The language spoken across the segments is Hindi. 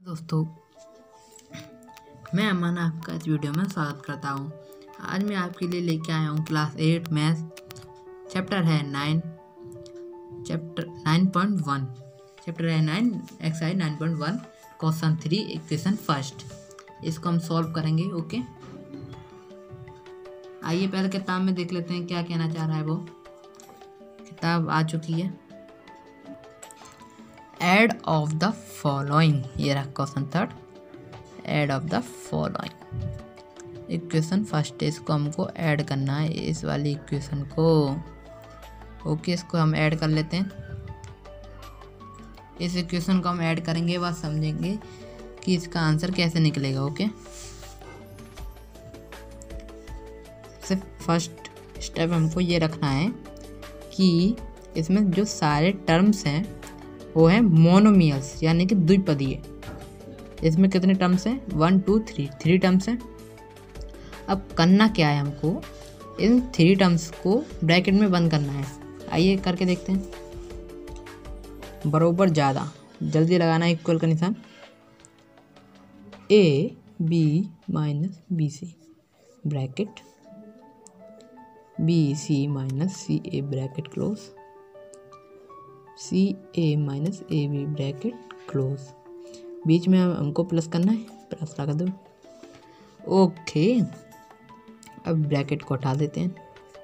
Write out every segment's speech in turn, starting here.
दोस्तों, मैं अमन आपका इस वीडियो में स्वागत करता हूं। आज मैं आपके लिए लेके आया हूं क्लास 8 मैथ्स, चैप्टर है 9 एक्सरसाइज 9.1 क्वेश्चन 3 इक्वेशन फर्स्ट। इसको हम सॉल्व करेंगे। ओके, आइए पहले किताब में देख लेते हैं क्या कहना चाह रहा है। वो किताब आ चुकी है। एड ऑफ द फॉलोइंग, ये रहा question third. Add of the following equation first, इसको हमको ऐड करना है, इस वाली इक्वेशन को। ओके, इसको हम ऐड कर लेते हैं। इस इक्वेशन को हम ऐड करेंगे, बस समझेंगे कि इसका आंसर कैसे निकलेगा। ओके, सिर्फ फर्स्ट स्टेप हमको ये रखना है कि इसमें जो सारे टर्म्स हैं वो है मोनोमियल्स, यानी कि द्विपदीय। इसमें कितने टर्म्स हैं? 1 2 3 टर्म्स हैं। अब करना क्या है, हमको इन 3 टर्म्स को ब्रैकेट में बंद करना है। आइए करके देखते हैं। बरोबर ज़्यादा, जल्दी लगाना है इक्वल का निशान। A b minus b c bracket, b c minus c a bracket close, c a minus a b bracket close. बीच में हमको प्लस करना है, प्लस लगा दो। ओके, अब ब्रैकेट को हटा देते हैं।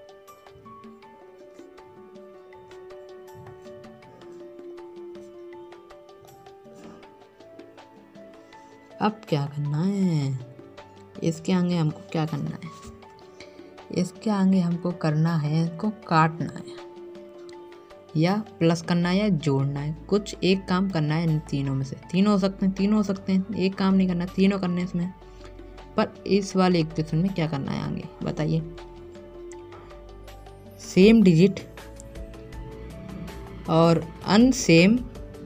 अब क्या करना है, इसके आगे हमको क्या करना है? इसके आगे हमको करना है, इसको काटना है, या प्लस करना है या जोड़ना है। कुछ एक काम करना है इन तीनों में से। तीनों हो सकते हैं, एक काम नहीं करना, तीनों करने हैं इसमें। पर इस वाले इक्वेशन में क्या करना है आगे बताइए। सेम डिजिट और अनसेम,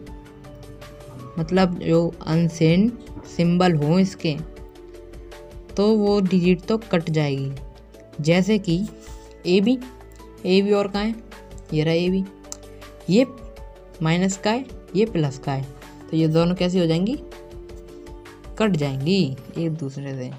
मतलब जो अनसेम सिंबल हो इसके, तो वो डिजिट तो कट जाएगी। जैसे कि ए बी और कहाँ है? ये रहा ए बी। ये माइनस का है, ये प्लस का है, तो ये दोनों कैसी हो जाएंगी? कट जाएंगी एक दूसरे से।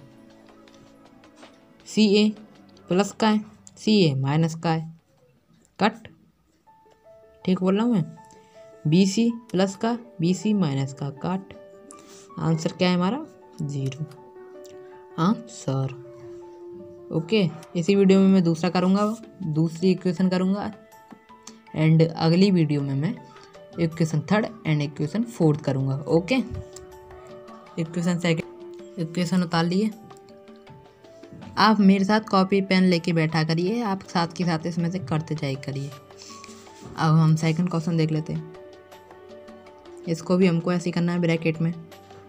सी ए प्लस का है, सी ए माइनस का है, कट। ठीक बोल रहा हूँ मैं? बी सी प्लस का, बी सी माइनस का, कट। आंसर क्या है हमारा? 0 आंसर। ओके, इसी वीडियो में मैं दूसरी इक्वेशन करूँगा, एंड अगली वीडियो में मैं equation third and equation fourth करूँगा। ओके, इक्वेशन सेकंड, इक्वेशन उतार लिए। आप मेरे साथ कॉपी पेन लेके बैठा करिए, आप साथ के साथ इसमें से करते जाए करिए। अब हम सेकंड क्वेश्चन देख लेते हैं। इसको भी हमको ऐसे करना है ब्रैकेट में।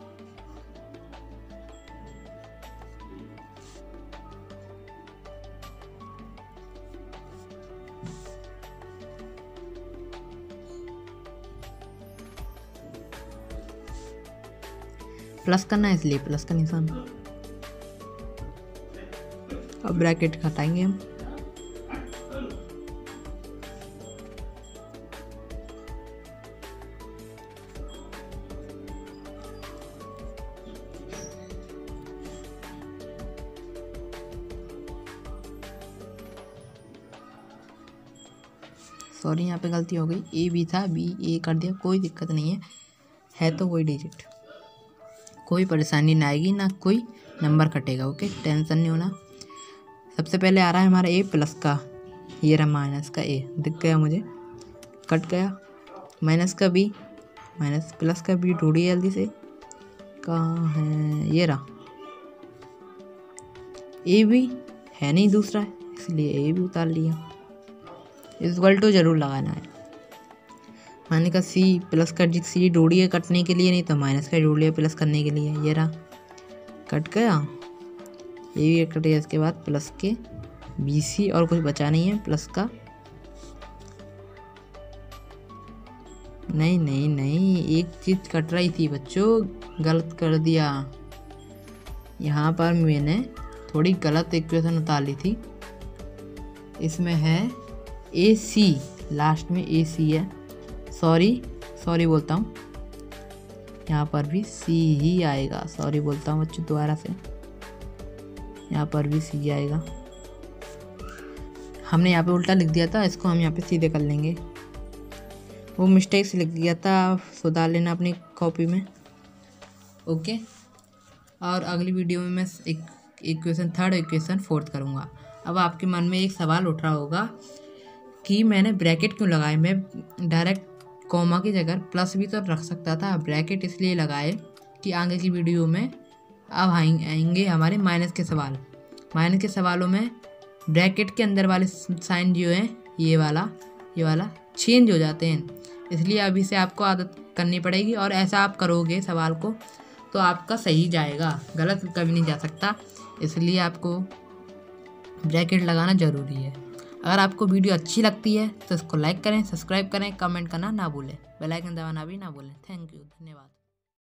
प्लस करना है, इसलिए प्लस का निशान। अब ब्रैकेट हटाएंगे हम। सॉरी, यहाँ पे गलती हो गई। ए बी था, बी ए कर दिया, कोई दिक्कत नहीं है तो वही डिजिट। कोई परेशानी ना आएगी, ना कोई नंबर कटेगा। ओके, टेंशन नहीं होना। सबसे पहले आ रहा है हमारा ए प्लस का, ये रहा माइनस का ए, दिख गया मुझे, कट गया। माइनस का बी, माइनस प्लस का बी ढूंढिए जल्दी से, कहाँ है? ये रहा। ए भी है नहीं दूसरा, इसलिए ए भी उतार लिया। इक्वल टू जरूर लगाना है। मैंने कहा सी प्लस का सी ढूंढी है कटने के लिए, नहीं तो माइनस का ढूंढ लिया प्लस करने के लिए। ये रहा, कट गया, ये भी कट गया। इसके बाद प्लस के बी सी, और कुछ बचा नहीं है प्लस का। नहीं, एक चीज़ कट रही थी बच्चों, गलत कर दिया। यहाँ पर मैंने थोड़ी गलत इक्वेशन उतार ली थी। इसमें है ए सी, लास्ट में ए सी है। सॉरी बोलता हूँ, यहाँ पर भी सी ही आएगा। सॉरी बोलता हूँ बच्चों दोबारा से, यहाँ पर भी सी आएगा। हमने यहाँ पे उल्टा लिख दिया था, इसको हम यहाँ पे सीधे कर लेंगे। वो मिस्टेक से लिख दिया था, सुधार लेना अपनी कॉपी में। ओके, और अगली वीडियो में मैं इक्वेशन थर्ड इक्वेशन फोर्थ करूँगा। अब आपके मन में एक सवाल उठ रहा होगा कि मैंने ब्रैकेट क्यों लगाए, मैं डायरेक्ट कॉमा की जगह प्लस भी तो रख सकता था। ब्रैकेट इसलिए लगाए कि आगे की वीडियो में अब आएंगे हमारे माइनस के सवाल। माइनस के सवालों में ब्रैकेट के अंदर वाले साइन जो हैं ये वाला चेंज हो जाते हैं, इसलिए अभी से आपको आदत करनी पड़ेगी। और ऐसा आप करोगे सवाल को तो आपका सही जाएगा, गलत कभी नहीं जा सकता। इसलिए आपको ब्रैकेट लगाना ज़रूरी है। अगर आपको वीडियो अच्छी लगती है तो इसको लाइक करें, सब्सक्राइब करें, कमेंट करना ना भूलें, बेल आइकन दबाना भी ना भूलें। थैंक यू, धन्यवाद।